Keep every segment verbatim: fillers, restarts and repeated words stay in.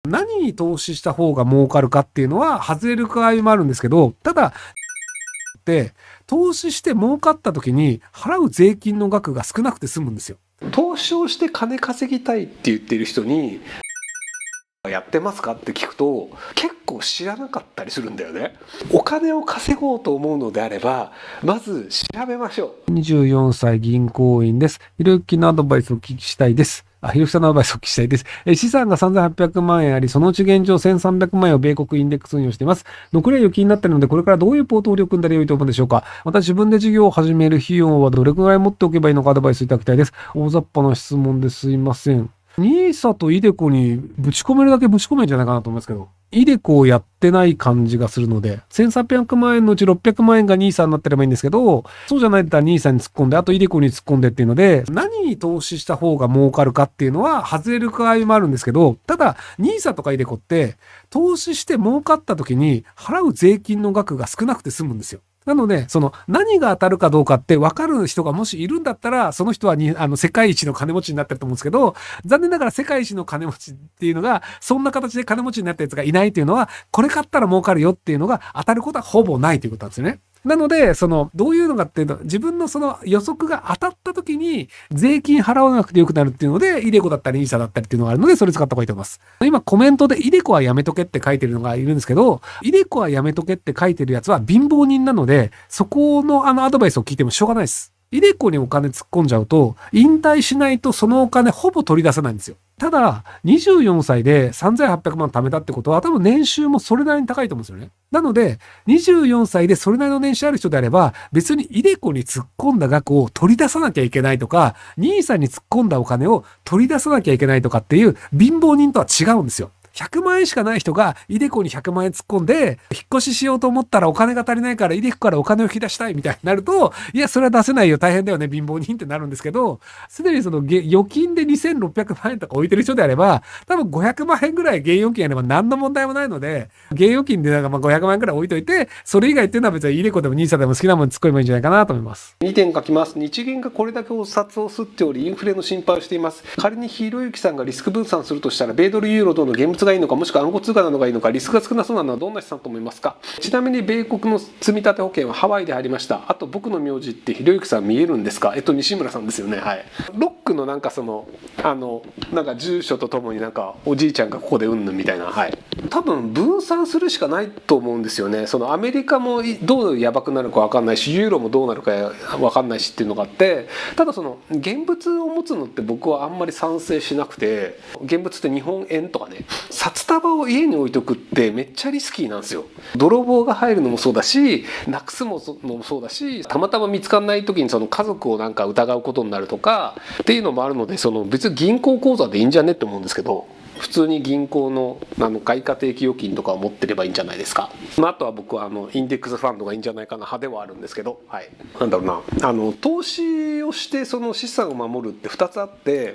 何に投資した方が儲かるかっていうのは外れる場合もあるんですけど、ただ、って投資して儲かった時に払う税金の額が少なくて済むんですよ。投資をして金稼ぎたいって言ってる人にやってますかって聞くと結構知らなかったりするんだよね。お金を稼ごうと思うのであればまず調べましょう。にじゅうよんさい銀行員です。ひろゆきのアドバイスをお聞きしたいです。あ、ひろゆきさんのアドバイスをお聞きしたいです。え資産がさんぜんはっぴゃくまん円あり、そのうち現状せんさんびゃくまん円を米国インデックス運用しています。残りは預金になっているので、これからどういうポートフォリオを組んだらよいと思うでしょうか。また自分で事業を始める費用はどれくらい持っておけばいいのかアドバイスいただきたいです。大雑把な質問ですいません。ニーサとイデコにぶち込めるだけぶち込めるんじゃないかなと思いますけど、イデコをやってない感じがするので、せんさんびゃくまん円のうちろっぴゃくまん円がニーサになってればいいんですけど、そうじゃないんだったらニーサに突っ込んで、あとイデコに突っ込んでっていうので、何に投資した方が儲かるかっていうのは外れる場合もあるんですけど、ただ、ニーサとかイデコって、投資して儲かった時に払う税金の額が少なくて済むんですよ。なので、その何が当たるかどうかって分かる人がもしいるんだったら、その人はにあの世界一の金持ちになってると思うんですけど、残念ながら世界一の金持ちっていうのが、そんな形で金持ちになったやつがいないというのは、これ買ったら儲かるよっていうのが当たることはほぼないということなんですよね。なので、その、どういうのかっていうと、自分のその予測が当たった時に、税金払わなくてよくなるっていうので、イデコだったりニーサだったりっていうのがあるので、それ使った方がいいと思います。今コメントでイデコはやめとけって書いてるのがいるんですけど、イデコはやめとけって書いてるやつは貧乏人なので、そこのあのアドバイスを聞いてもしょうがないです。イデコにお金突っ込んじゃうと、引退しないとそのお金ほぼ取り出せないんですよ。ただ、にじゅうよんさいでさんぜんはっぴゃくまん貯めたってことは、多分年収もそれなりに高いと思うんですよね。なので、にじゅうよんさいでそれなりの年収ある人であれば、別にイデコに突っ込んだ額を取り出さなきゃいけないとか、ニーサに突っ込んだお金を取り出さなきゃいけないとかっていう貧乏人とは違うんですよ。ひゃくまん円しかない人がイデコにひゃくまん円突っ込んで、引っ越ししようと思ったらお金が足りないからイデコからお金を引き出したいみたいになると、いや、それは出せないよ、大変だよね、貧乏人ってなるんですけど、すでにその預金でにせんろっぴゃくまん円とか置いてる人であれば、多分ごひゃくまん円ぐらい現預金あれば何の問題もないので、現預金でなんかまあごひゃくまん円ぐらい置いといて、それ以外っていうのは別にイデコでもニーサでも好きなもの突っ込めばいいんじゃないかなと思います。にてん書きます。日銀がこれだけお札を吸っており、インフレの心配をしています。仮にひろゆきさんがリスク分散するとしたら、米ドルユーロとの現物がいいのか、もしくは暗号通貨なのがいいのか、リスクが少なそうなのはどんな資産と思いますか。ちなみに米国の積立保険はハワイで入りました。あと僕の名字ってひろゆきさん見えるんですか。えっと西村さんですよね。はい。ロックのなんかそのあのなんか住所とともになんかおじいちゃんがここでうんぬんみたいな、はい。多分分散するしかないと思うんですよね。そのアメリカもどうやばくなるか分かんないし、ユーロもどうなるか分かんないしっていうのがあって、ただその現物を持つのって僕はあんまり賛成しなくて、現物って日本円とかね、札束を家に置いとくってめっちゃリスキーなんですよ。泥棒が入るのもそうだし、なくすのもそうだし、たまたま見つかんない時にその家族をなんか疑うことになるとかっていうのもあるので、その別に銀行口座でいいんじゃねって思うんですけど、普通に銀行のあの外貨定期預金とかを持ってればいいんじゃないですか。あとは僕はあのインデックスファンドがいいんじゃないかな派ではあるんですけど、はい、なんだろうな、あの投資をしてその資産を守るってふたつあって、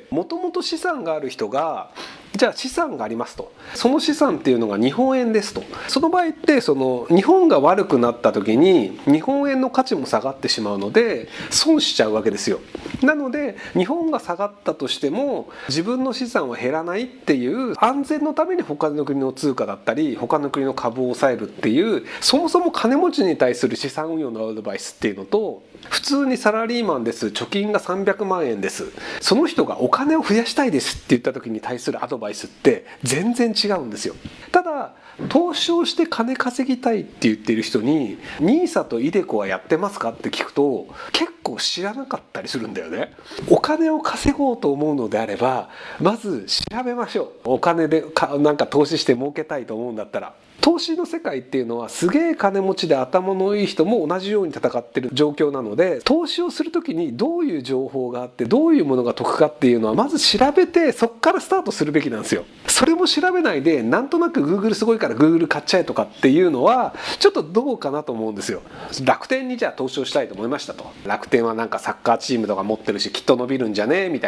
もともと資産がある人がじゃあ資産がありますと、その資産っていうのが日本円ですと、その場合ってその日本が悪くなった時に日本円の価値も下がってしまうので損しちゃうわけですよ。なので日本が下がったとしても自分の資産は減らないっていう安全のために他の国の通貨だったり他の国の株を抑えるっていう、そもそも金持ちに対する資産運用のアドバイスっていうのと、普通にサラリーマンです、貯金がさんびゃくまん円です、その人がお金を増やしたいですって言った時に対するアドバイスって全然違うんですよ。ただ投資をして金稼ぎたいって言っている人にニーサとイデコはやってますかって聞くと結構知らなかったりするんだよね。お金を稼ごうと思うのであればまず調べましょう。お金でかなんか投資して儲けたいと思うんだったら。投資の世界っていうのはすげえ金持ちで頭のいい人も同じように戦ってる状況なので、投資をする時にどういう情報があってどういうものが得かっていうのはまず調べてそこからスタートするべきなんですよ。それも調べないでなんとなく Google すごいから Google 買っちゃえとかっていうのはちょっとどうかなと思うんですよ。楽天にじゃあ投資をしたいと思いましたと、楽天はなんかサッカーチームとか持ってるしきっと伸びるんじゃねみたいな、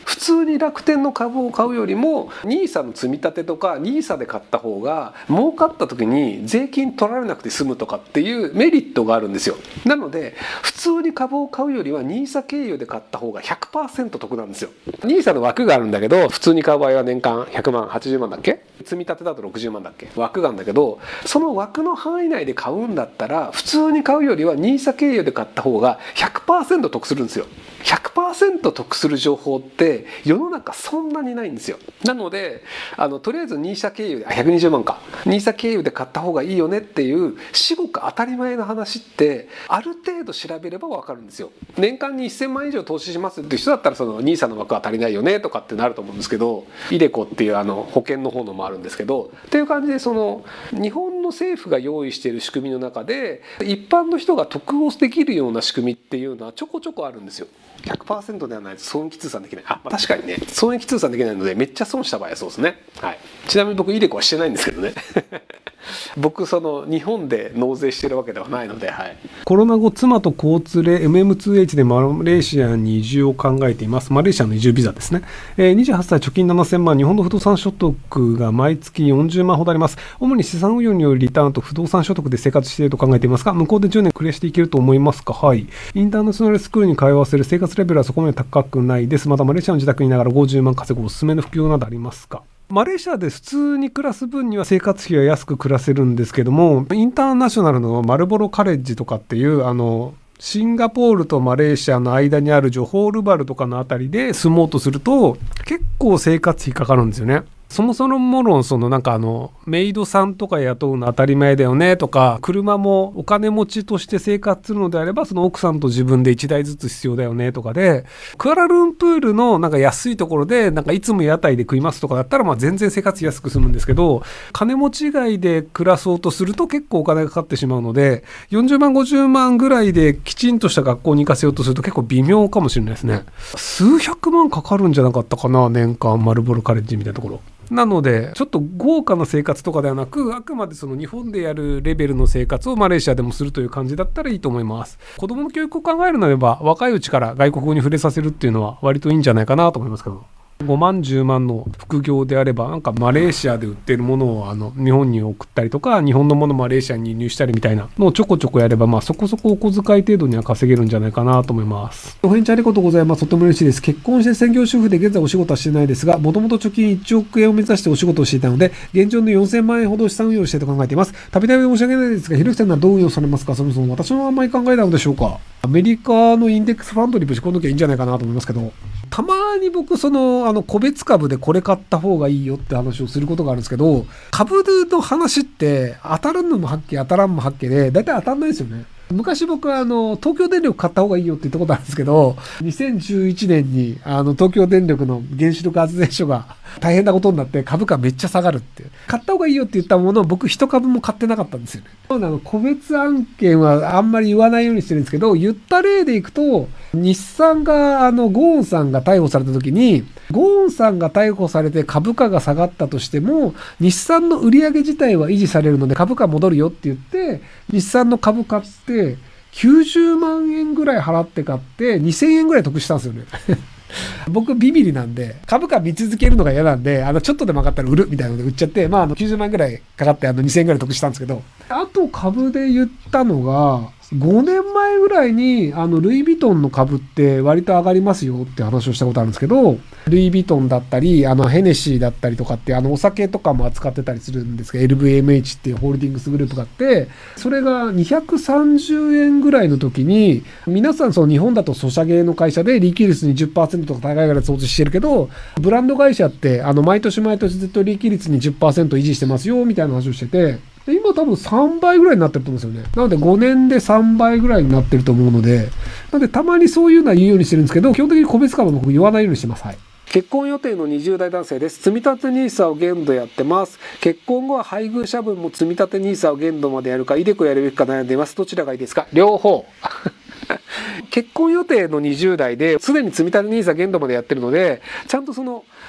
普通に楽天の株を買うよりも ニーサ の積み立てとか ニーサ で買った方が儲かった時に税金取られなくて済むとかっていうメリットがあるんですよ。なので普通に株を買うよりは ニーサ 経由で買った方が ひゃくパーセント 得なんですよ。ニーサ の枠があるんだけど、普通に買う場合は年間ひゃくまんはちじゅうまんだっけ、積み立てだとろくじゅうまんだっけ、枠があるんだけど、その枠の範囲内で買うんだったら普通に買うよりは ニーサ 経由で買った方が ひゃくパーセント 得するんですよ。ひゃくパーセント 得する情報って世の中そんなにないんですよ。なのであのとりあえず ニーサ 経由であひゃくにじゅうまんか ニーサ 経由で買った方がいいよねっていう至極当たり前の話ってある程度調べれば分かるんですよ。年間にせんまん以上投資しますっていう人だったらその ニーサ の枠は足りないよねとかってなると思うんですけど、イデコっていうあの保険の方のもあるんですけどっていう感じで、その日本の政府が用意している仕組みの中で一般の人が得をできるような仕組みっていうのはちょこちょこあるんですよ。ひゃくパーセント ではないと損益通算できない。あ、まあ、確かにね損益通算できないのでめっちゃ損した場合はそうですね。はい、ちなみに僕イデコはしてないんですけどね僕その日本で納税してるわけではないので、はい、 コロナ後妻と交通で エムエムツーエイチ でマレーシアに移住を考えています。マレーシアの移住ビザですね。えー、にじゅうはっさい貯金ななせんまん、日本の不動産所得が毎月よんじゅうまんほどあります。主に資産運用によるリターンと不動産所得で生活していると考えていますが、向こうでじゅうねん暮らしていけると思いますか？はい。インターナショナルスクールに通わせる生活レベルはそこまで高くないです。またマレーシアの自宅にいながらごじゅうまん稼ぐおすすめの副業などありますか？マレーシアで普通に暮らす分には生活費は安く暮らせるんですけども、インターナショナルのマルボロカレッジとかっていうあのシンガポールとマレーシアの間にあるジョホールバルとかのあたりで住もうとすると結構生活費かかるんですよね。そもそも論そのなんかあのメイドさんとか雇うの当たり前だよねとか、車もお金持ちとして生活するのであればその奥さんと自分でいちだいずつ必要だよねとかで、クアラルンプールのなんか安いところでなんかいつも屋台で食いますとかだったらまあ全然生活安く済むんですけど、金持ち以外で暮らそうとすると結構お金がかかってしまうので、よんじゅうまんごじゅうまんぐらいできちんとした学校に行かせようとすると結構微妙かもしれないですね。数百万かかるんじゃなかったかな、年間マルボロカレッジみたいなところ。なのでちょっと豪華な生活とかではなく、あくまでその日本でやるレベルの生活をマレーシアでもするという感じだったらいいと思います。子供の教育を考えるのであれば若いうちから外国語に触れさせるっていうのは割といいんじゃないかなと思いますけど、ごまんじゅうまんの副業であればなんかマレーシアで売ってるものをあの日本に送ったりとか、日本のものをマレーシアに輸入したりみたいなのをちょこちょこやれば、まあそこそこお小遣い程度には稼げるんじゃないかなと思います。お返事ありがとうございます。とても嬉しいです。結婚して専業主婦で現在お仕事はしてないですが、もともと貯金いちおくえんを目指してお仕事をしていたので、現状のよんせんまんえんほど資産運用をしていると考えています。たびたび申し訳ないですが、ひろきさんはどう運用されますか？そもそも私のあんまり考えたのでしょうか？アメリカのインデックスファンドにぶち込んどきゃいいんじゃないかなと思いますけど、たまに僕そのあの個別株でこれ買った方がいいよって話をすることがあるんですけど、株の話って当たるのも発見当たらんも発見で大体当たんないですよね。昔僕はあの東京電力買った方がいいよって言ったことあるんですけど、にせんじゅういちねんにあの東京電力の原子力発電所が大変なことになって株価めっちゃ下がるって買った方がいいよって言ったものを僕一株も買ってなかったんですよね。なので個別案件はあんまり言わないようにしてるんですけど、言った例でいくと日産があのゴーンさんが逮捕された時に、ゴーンさんが逮捕されて株価が下がったとしても日産の売り上げ自体は維持されるので株価戻るよって言って日産の株買ってきゅうじゅうまんえんぐらい払って買ってにせんえんぐらい得したんですよね僕ビビリなんで株価見続けるのが嫌なんで、あのちょっとでも上がったら売るみたいなので売っちゃって、まああのきゅうじゅうまんぐらいかかってあのにせんえんぐらい得したんですけど、あと株で言ったのがごねんまえぐらいにあのルイ・ヴィトンの株って割と上がりますよって話をしたことあるんですけど、ルイ・ヴィトンだったりあのヘネシーだったりとかってあのお酒とかも扱ってたりするんですけど、 エルブイエムエイチ っていうホールディングスグループがあって、それがにひゃくさんじゅうえんぐらいの時に、皆さんその日本だとソシャゲの会社で利益率に じゅっパーセント とか高いぐらい想定してるけど、ブランド会社ってあの毎年毎年ずっと利益率に じゅっパーセント 維持してますよみたいな話をしてて、今多分さんばいぐらいになってると思うんですよね。なのでごねんでさんばいぐらいになってると思うので、なのでたまにそういうのは言うようにしてるんですけど、基本的に個別株は僕言わないようにしてます。はい。結婚予定のにじゅうだい男性です。積立 ニーサ を限度やってます。結婚後は配偶者分も積立 ニーサ を限度までやるか、イデコやるべきか悩んでいます。どちらがいいですか？両方。結婚予定のにじゅうだいですでに積立 ニーサ 限度までやってるので、ちゃんとその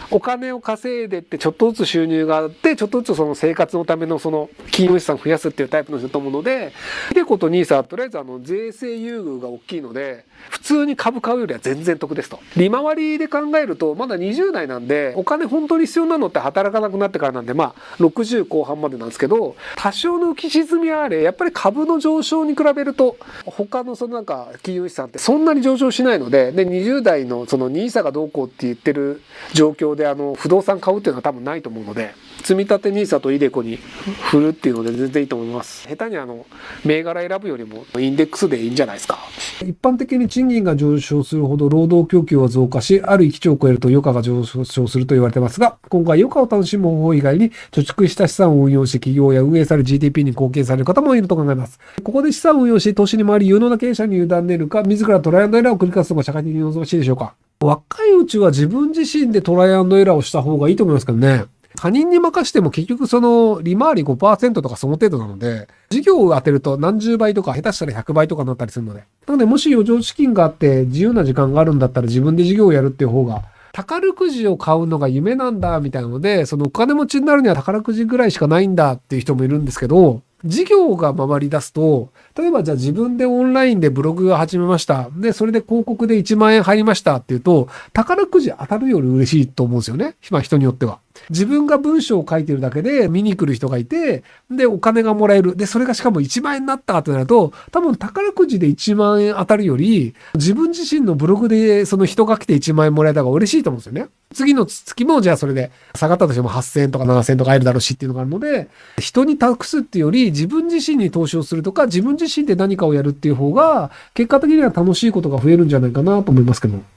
お金を稼いでってちょっとずつ収入があって、ちょっとずつその生活のためのその金融資産を増やすっていうタイプの人だと思うので、イデコとニーサはとりあえずあの税制優遇が大きいので、普通に株買うよりは全然得ですと。利回りで考えるとまだにじゅう代なんで、お金本当に必要なのって働かなくなってからなんで、まあろくじゅう後半までなんですけど、多少の浮き沈みはあれ、やっぱり株の上昇に比べると他のそのなんか金融資産ってそんなに上昇しないので、でにじゅう代のそのニーサがどうこうって言ってる状況であの不動産買うっていうのは多分ないと思うので、積み立てニーサとイデコに振るっていうので全然いいと思います。下手にあの銘柄選ぶよりもインデックスでいいんじゃないですか。 一般的に賃金が上昇するほど労働供給は増加し、ある域値を超えると余価が上昇すると言われてますが、今回余価を楽しむ方法以外に貯蓄した資産を運用して企業や運営される ジーディーピー に貢献される方もいると考えます。ここで資産を運用し投資に回り有能な経営者に委ねるか、自らトライアンドエラーを繰り返すのが社会的に望ましいでしょうか。若いうちは自分自身でトライアンドエラーをした方がいいと思いますけどね。他人に任しても結局その利回り ごパーセント とかその程度なので、事業を当てると何十倍とか下手したらひゃくばいとかになったりするので。なのでもし余剰資金があって自由な時間があるんだったら自分で事業をやるっていう方が、宝くじを買うのが夢なんだみたいなので、そのお金持ちになるには宝くじぐらいしかないんだっていう人もいるんですけど、事業が回り出すと、例えばじゃあ自分でオンラインでブログが始めました。で、それで広告でいちまんえん入りましたっていうと、宝くじ当たるより嬉しいと思うんですよね。まあ人によっては。自分が文章を書いてるだけで見に来る人がいて、で、お金がもらえる。で、それがしかもいちまんえんになったってなると、多分宝くじでいちまんえん当たるより、自分自身のブログでその人が来ていちまんえんもらえた方が嬉しいと思うんですよね。次の月もじゃあそれで下がったとしてもはっせんえんとかななせんえんとか入るだろうしっていうのがあるので、人に託すっていうより自分自身に投資をするとか、自分自身で何かをやるっていう方が、結果的には楽しいことが増えるんじゃないかなと思いますけど。